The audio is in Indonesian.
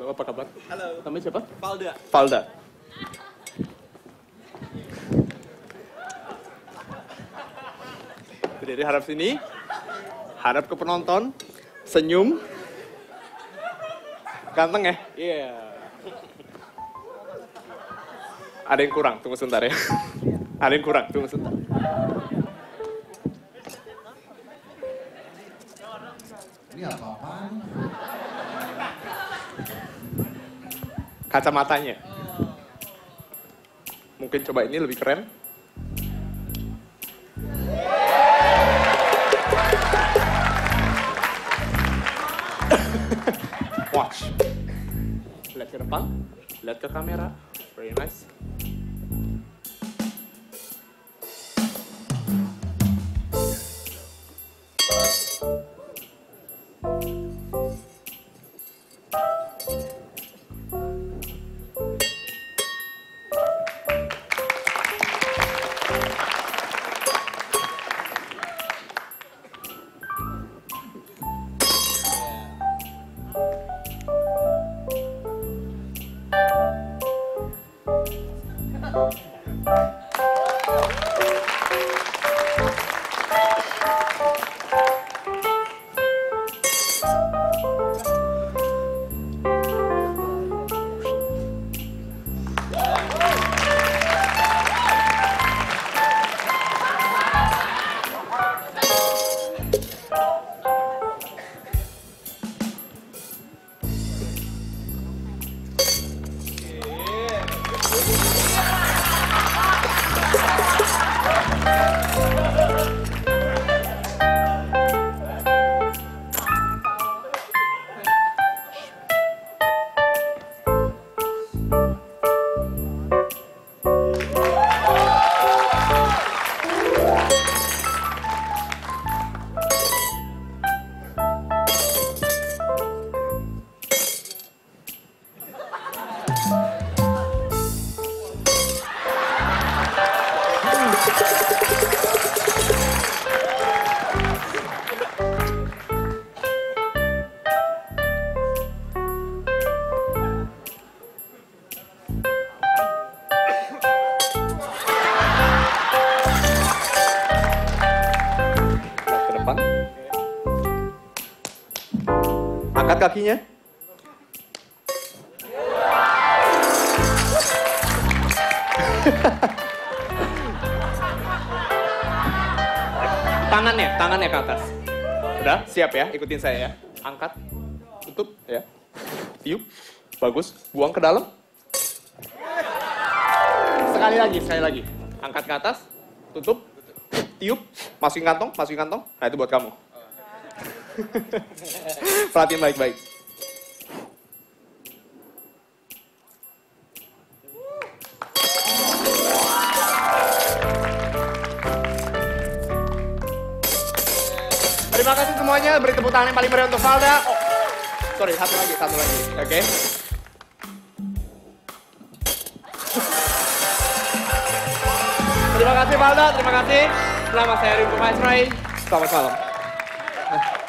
Halo, apa kabar? Halo. Namanya siapa? Valda. Valda. Berdiri hadap sini, hadap ke penonton, senyum. Ganteng ya? Iya. Ada yang kurang, tunggu sebentar ya. Ada yang kurang, tunggu sebentar. Ini apa-apaan? Kacamatanya. Mungkin coba ini lebih keren. Watch. Lihat ke depan, lihat ke kamera. Very nice. Angkat kakinya. Tangannya ke atas. Udah, siap ya, ikutin saya ya. Angkat, tutup ya. Tiup, bagus. Buang ke dalam. Sekali lagi. Angkat ke atas, tutup, tiup, masukin kantong. Nah itu buat kamu. Perhatiin baik-baik. Terima kasih semuanya. Beri tepuk tangan yang paling meriah untuk Valda. Oh, sorry, satu lagi. Oke. Terima kasih Valda, terima kasih. Nama saya Rynku, viceroy. Selamat malam.